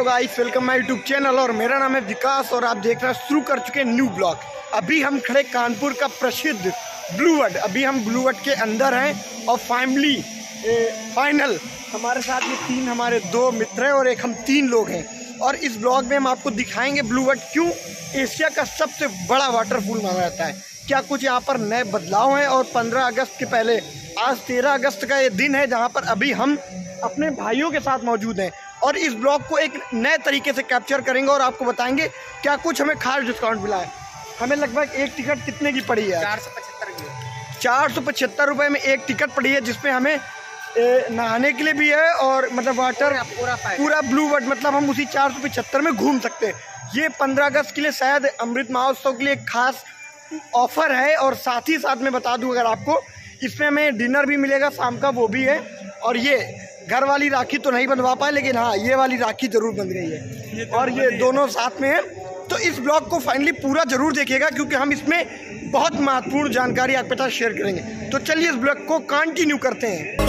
Guys, welcome my YouTube channel और मेरा नाम है विकास और आप देख रहे हैं शुरू कर चुके हैं न्यू ब्लॉग। अभी हम खड़े कानपुर का प्रसिद्ध ब्लू वर्ल्ड। अभी हम ब्लू वर्ल्ड के अंदर हैं और फाइनल हमारे साथ ये हमारे दो मित्र हैं और एक हम 3 लोग हैं। और इस ब्लॉग में हम आपको दिखाएंगे ब्लू वर्ल्ड क्यों एशिया का सबसे बड़ा वाटरफूल माना जाता है, क्या कुछ यहाँ पर नए बदलाव हैं। और 15 अगस्त के पहले आज 13 अगस्त का ये दिन है जहाँ पर अभी हम अपने भाइयों के साथ मौजूद हैं और इस ब्लॉग को एक नए तरीके से कैप्चर करेंगे और आपको बताएंगे क्या कुछ हमें खास डिस्काउंट मिला है। हमें लगभग एक टिकट कितने की पड़ी है? 475 रुपये में एक टिकट पड़ी है, जिसमें हमें नहाने के लिए भी है और मतलब वाटर पूरा ब्लू वर्ल्ड मतलब हम उसी 475 में घूम सकते हैं। ये 15 अगस्त के लिए शायद अमृत महोत्सव के लिए एक खास ऑफर है। और साथ ही साथ मैं बता दूं अगर आपको, इसमें हमें डिनर भी मिलेगा शाम का, वो भी है। और ये घर वाली राखी तो नहीं बंधवा पाए, लेकिन हाँ ये वाली राखी जरूर बंध रही है और ये दोनों साथ में है। तो इस ब्लॉग को फाइनली पूरा जरूर देखिएगा क्योंकि हम इसमें बहुत महत्वपूर्ण जानकारी आपके साथ शेयर करेंगे। तो चलिए इस ब्लॉग को कंटिन्यू करते हैं।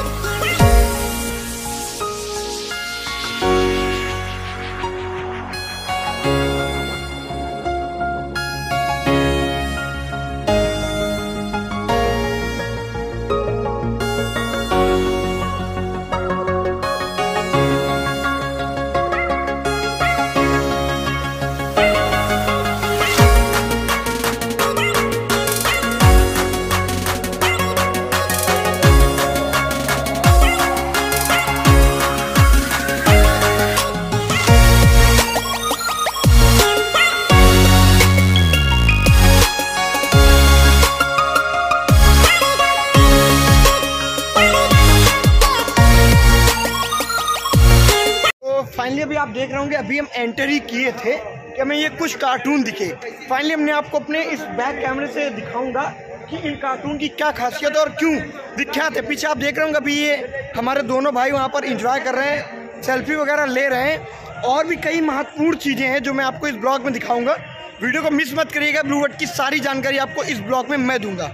फाइनली अभी आप देख रहे होंगे, अभी हम एंटर ही किए थे कि हमें ये कुछ कार्टून दिखे। फाइनली हमने आपको अपने इस बैक कैमरे से दिखाऊंगा कि इन कार्टून की क्या खासियत है और क्यों विख्यात है। पीछे आप देख रहे होंगे अभी ये हमारे दोनों भाई वहाँ पर एंजॉय कर रहे हैं, सेल्फी वगैरह ले रहे हैं। और भी कई महत्वपूर्ण चीज़ें हैं जो मैं आपको इस ब्लॉग में दिखाऊंगा। वीडियो को मिस मत करिएगा, ब्लू वर्ल्ड की सारी जानकारी आपको इस ब्लॉग में मैं दूंगा।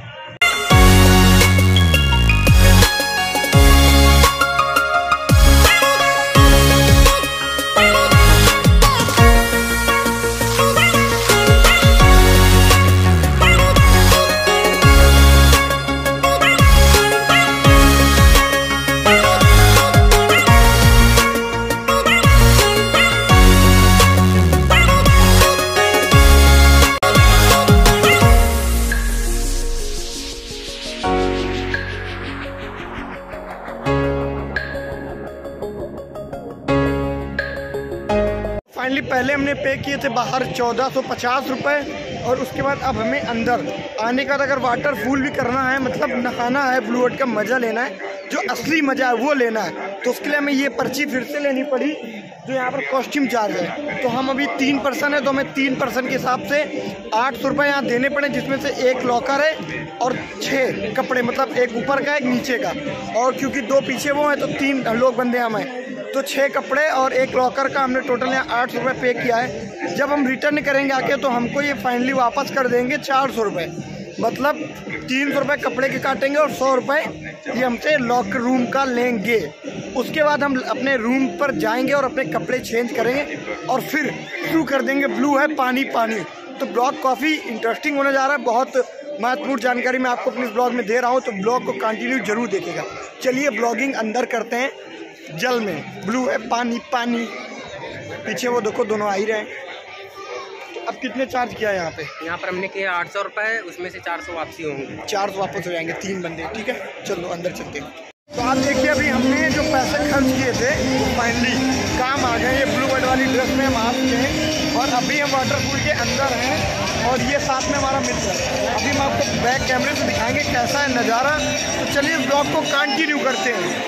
फाइनली पहले हमने पे किए थे बाहर 1450 रुपये और उसके बाद अब हमें अंदर आने का अगर वाटरफूल भी करना है, मतलब नहाना है, ब्लू वर्ल्ड का मज़ा लेना है, जो असली मज़ा है वो लेना है, तो उसके लिए हमें ये पर्ची फिर से लेनी पड़ी जो यहाँ पर कॉस्ट्यूम चार्ज है। तो हम अभी 3 पर्सन है तो हमें 3 पर्सन के हिसाब से 800 रुपये यहाँ देने पड़े, जिसमें से एक लॉकर है और 6 कपड़े, मतलब एक ऊपर का एक नीचे का। और क्योंकि 2 पीछे वो हैं तो 3 लोग बंदे हमें, तो 6 कपड़े और एक लॉकर का हमने टोटल यहाँ 800 रुपये पे किया है। जब हम रिटर्न करेंगे आके तो हमको ये फाइनली वापस कर देंगे 400 रुपये, मतलब 300 रुपये कपड़े के काटेंगे और 100 रुपये ये हमसे लॉकर रूम का लेंगे। उसके बाद हम अपने रूम पर जाएंगे और अपने कपड़े चेंज करेंगे और फिर शुरू कर देंगे ब्लू है पानी पानी। तो ब्लॉग काफ़ी इंटरेस्टिंग होने जा रहा है, बहुत महत्वपूर्ण जानकारी मैं आपको अपने इस ब्लॉग में दे रहा हूँ, तो ब्लॉग को कंटिन्यू जरूर देखिएगा। चलिए ब्लॉगिंग अंदर करते हैं, जल में ब्लू है पानी पानी। पीछे वो देखो दोनों आ ही रहे हैं। तो अब कितने चार्ज किया है यहाँ पे? यहाँ पर हमने किया 800 रुपये, उसमें से 400 वापसी होंगे। 400 वापस हो जाएंगे, 3 बंदे, ठीक है। चलो अंदर चलते हैं। तो आप देखिए अभी हमने जो पैसे खर्च किए थे फाइनली काम आ गए। ये ब्लू वर्ल्ड वाली ड्रेस में हम आ चुके हैं और अभी हम वाटरफूल के अंदर हैं और ये साथ में हमारा मित्र है। अभी हम आपको बैक कैमरे से दिखाएंगे कैसा है नज़ारा। तो चलिए इस ब्लॉग को कंटिन्यू करते हैं।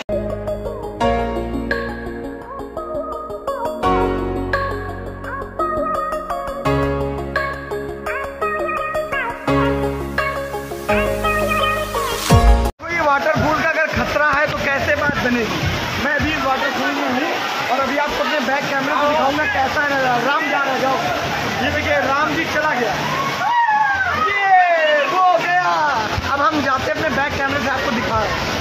वाटरफूल का अगर खतरा है तो कैसे बात बनेगी। मैं अभी इस वाटरफूल में हूँ और अभी आपको अपने बैक कैमरे से दिखाऊंगा कैसा है नज़ारा। राम जा रहा है, जाओ। ये देखिए राम जी चला गया, ये वो गया। अब हम जाते अपने बैक कैमरे से आपको दिखा रहे हैं।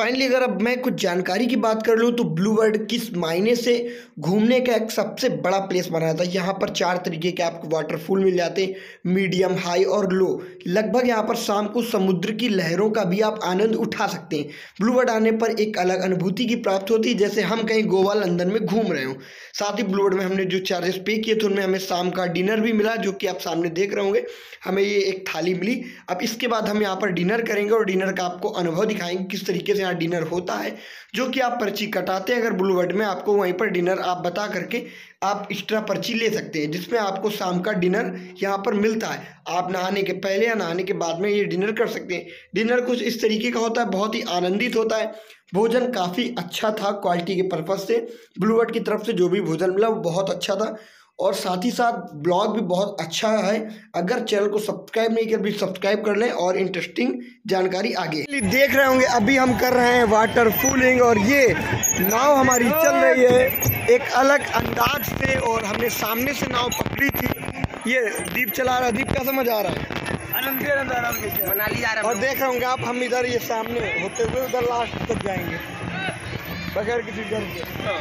फाइनली अगर अब मैं कुछ जानकारी की बात कर लूँ तो ब्लू वर्ल्ड किस मायने से घूमने का एक सबसे बड़ा प्लेस बनाया था। यहाँ पर 4 तरीके के आपको वाटरफॉल मिल जाते हैं, मीडियम, हाई और लो। लगभग यहाँ पर शाम को समुद्र की लहरों का भी आप आनंद उठा सकते हैं। ब्लू वर्ल्ड आने पर एक अलग अनुभूति की प्राप्त होती है, जैसे हम कहीं गोवा, लंदन में घूम रहे हों। साथ ही ब्लू वर्ल्ड में हमने जो चार्जेस पे किए थे उनमें हमें शाम का डिनर भी मिला, जो कि आप सामने देख रहे होंगे। हमें ये एक थाली मिली। अब इसके बाद हम यहाँ पर डिनर करेंगे और डिनर का आपको अनुभव दिखाएंगे किस तरीके से यहाँ डिनर होता है, जो कि आप पर्ची कटाते हैं। अगर ब्लू वर्ल्ड में आपको वहीं पर डिनर आप बता करके आप एक्स्ट्रा पर्ची ले सकते हैं, जिसमें आपको शाम का डिनर यहाँ पर मिलता है। आप नहाने के पहले या नहाने के बाद में ये डिनर कर सकते हैं। डिनर कुछ इस तरीके का होता है, बहुत ही आनंदित होता है। भोजन काफ़ी अच्छा था क्वालिटी के पर्पज़ से। ब्लू वर्ल्ड की तरफ से जो भी भोजन मिला वो बहुत अच्छा था और साथ ही साथ ब्लॉग भी बहुत अच्छा है। अगर चैनल को सब्सक्राइब नहीं किया प्लीज सब्सक्राइब कर लें और इंटरेस्टिंग जानकारी आगे देख रहे होंगे। अभी हम कर रहे हैं वाटर पूलिंग और ये नाव हमारी चल रही है एक अलग अंदाज से, और हमने सामने से नाव पकड़ी थी। ये दीप चला रहा है। दीप कैसा मजा आ रहा है? मनाली जा रहा है और देख रहे होंगे आप, हम इधर ये सामने होते हुए उधर लास्ट तक जाएंगे बगैर किसी डर के।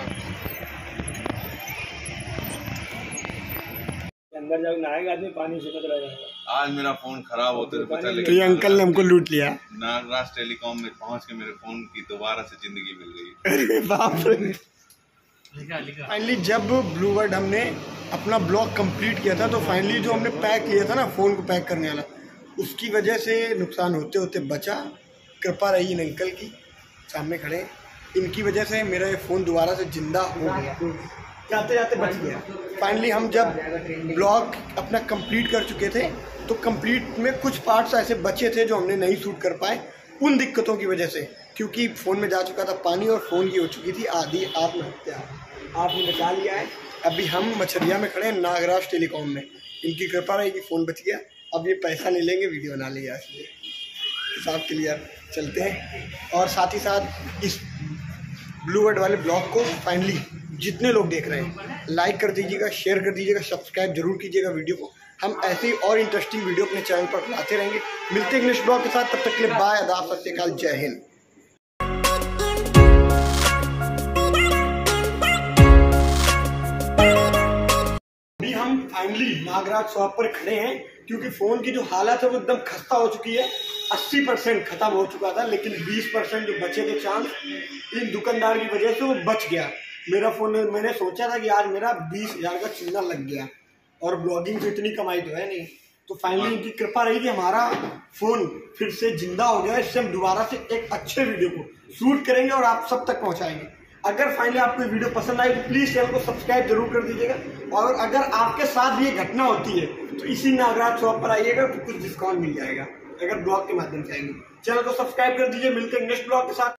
अंदर जब नहाएगा आदमी पानी से खतरा जाएगा। आज मेरा फोन खराब होते तो पता तो ये अंकल ने हमको लूट लिया। नागराज टेलीकॉम में पहुंच के मेरे फोन की दोबारा से जिंदगी मिल गई। अरे बाप रे। फाइनली जब ब्लू वर्ल्ड हमने अपना ब्लॉग कंप्लीट किया था तो फाइनली जो हमने पैक किया था ना, फ़ोन को पैक करने वाला, उसकी वजह से नुकसान होते होते बचा। कृपा रही इन अंकल की, सामने खड़े, इनकी वजह से मेरा ये फ़ोन दोबारा से जिंदा हो गया, जाते जाते बच गया। फाइनली हम जब ब्लॉग अपना कंप्लीट कर चुके थे तो कंप्लीट में कुछ पार्ट्स ऐसे बचे थे जो हमने नहीं शूट कर पाए उन दिक्कतों की वजह से, क्योंकि फ़ोन में जा चुका था पानी और फ़ोन की हो चुकी थी आधी आत्महत्या। आपने बचा लिया है। अभी हम मछरिया में खड़े हैं नागराज टेलीकॉम में। इनकी कृपा रही कि फ़ोन बच गया। अब ये पैसा नहीं लेंगे, वीडियो बना लिया, इसलिए हिसाब क्लियर। चलते हैं और साथ ही साथ इस ब्लू वर्ल्ड वाले ब्लॉग को फाइनली जितने लोग देख रहे हैं लाइक कर दीजिएगा, शेयर कर दीजिएगा, सब्सक्राइब जरूर कीजिएगा वीडियो को। हम ऐसे ही और इंटरेस्टिंग वीडियो अपने चैनल पर लाते रहेंगे। मिलते हैं नेक्स्ट ब्लॉग के साथ, तब तक के लिए बाय, आदाब, सत श्री अकाल, जय हिंद। अभी हम फाइनली नागराज शॉप पर खड़े हैं क्योंकि फ़ोन की जो हालत है वो एकदम खस्ता हो चुकी है। 80% ख़त्म हो चुका था, लेकिन 20% जो बचे थे चांस, इन दुकानदार की वजह से वो बच गया। मेरा फ़ोन, मैंने सोचा था कि आज मेरा 20,000 का चूना लग गया और ब्लॉगिंग से इतनी कमाई तो है नहीं। तो फाइनली इनकी कृपा रही कि हमारा फ़ोन फिर से जिंदा हो गया। इससे हम दोबारा से एक अच्छे वीडियो को शूट करेंगे और आप सब तक पहुंचाएंगे। अगर फाइनली आपको ये वीडियो पसंद आई तो प्लीज़ चैनल को सब्सक्राइब जरूर कर दीजिएगा। और अगर आपके साथ भी ये घटना होती है तो इसी नागराज शॉप पर आइएगा तो कुछ डिस्काउंट मिल जाएगा अगर ब्लॉग के माध्यम से आएंगे। चैनल को सब्सक्राइब कर दीजिए। मिलते हैं नेक्स्ट ब्लॉग के साथ।